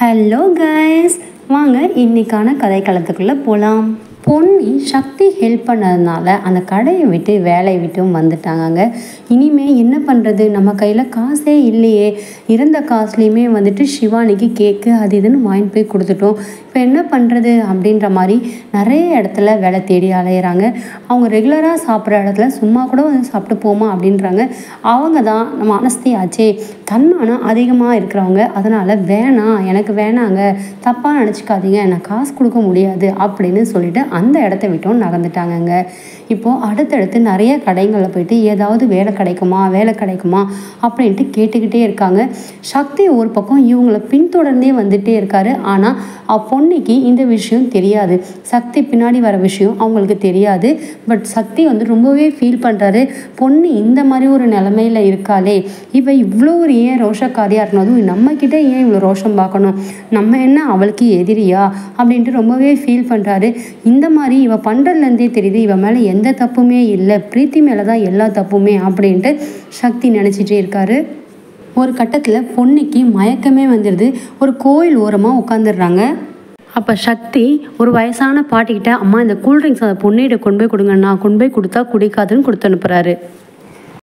Hello guys, வாங்க இன்னைக்கான கதைக்களத்துக்குள்ளே போகலாம். பொன்னி சக்தி ஹெல்ப் பண்ணதுனால அந்த கடையை விட்டு வேலையை விட்டும் வந்துட்டாங்க. இனிமேல் என்ன பண்ணுறது, நம்ம கையில் காசே இல்லையே. இருந்த காசுலேயுமே சிவானிக்கு கேக்கு அது இதுன்னு வாங்கிட்டு போய் கொடுத்துட்டோம். இப்போ என்ன பண்ணுறது அப்படின்ற மாதிரி நிறைய இடத்துல வேலை தேடி அலையிறாங்க. அவங்க ரெகுலராக சாப்பிட்ற இடத்துல சும்மா கூட சாப்பிட்டு போமா அப்படின்றாங்க. அவங்க தான் நம்ம மனஸ்தி ஆச்சே, தன்மானம் அதிகமாக இருக்கிறவங்க. அதனால் வேணாம், எனக்கு வேணாங்க, தப்பாக நினச்சிக்காதீங்க, நான் காசு கொடுக்க முடியாது அப்படின்னு சொல்லிட்டு அந்த இடத்த விட்டும் நகர்ந்துட்டாங்கங்க. இப்போது அடுத்தடுத்து நிறைய கடைகளில் போயிட்டு ஏதாவது வேலை கிடைக்குமா அப்படின்ட்டு கேட்டுக்கிட்டே இருக்காங்க. சக்தி ஒரு பக்கம் இவங்களை பின்தொடர்ந்தே வந்துட்டே இருக்காரு. ஆனால் பொன்னிக்கு இந்த விஷயம் தெரியாது. சக்தி பின்னாடி வர விஷயம் அவங்களுக்கு தெரியாது. பட் சக்தி ரொம்பவே ஃபீல் பண்ணுறாரு. பொன்னி இந்த மாதிரி ஒரு நிலைமையில் இருக்காளே, இவ இவ்வளோ ஒரு ஏன் ரோஷக்காரியாக இருக்கணும், நம்மக்கிட்ட ஏன் இவ்வளோ ரோஷம் பார்க்கணும், நம்ம என்ன அவளுக்கு எதிரியா அப்படின்ட்டு ரொம்பவே ஃபீல் பண்ணுறாரு. இந்த மாதிரி இவ பண்ணுறதுலேருந்தே தெரியுது இவ மேலே எந்த தப்புமே இல்லை, பிரீத்தி மேலே தான் எல்லா தப்புமே அப்படின்ட்டு சக்தி நினச்சிட்டே இருக்காரு. ஒரு கட்டத்தில் பொன்னிக்கு மயக்கமே வந்துடுது. ஒரு கோயில் ஓரமாக உட்காந்துடுறாங்க. அப்போ சக்தி ஒரு வயசான பாட்டிக்கிட்ட, அம்மா இந்த கூல்ட்ரிங்க்ஸ் அந்த பொண்ணிட்ட கொண்டு போய் கொடுங்க, நான் கொண்டு போய் கொடுத்தா குடிக்காதுன்னு கொடுத்து அனுப்புகிறாரு.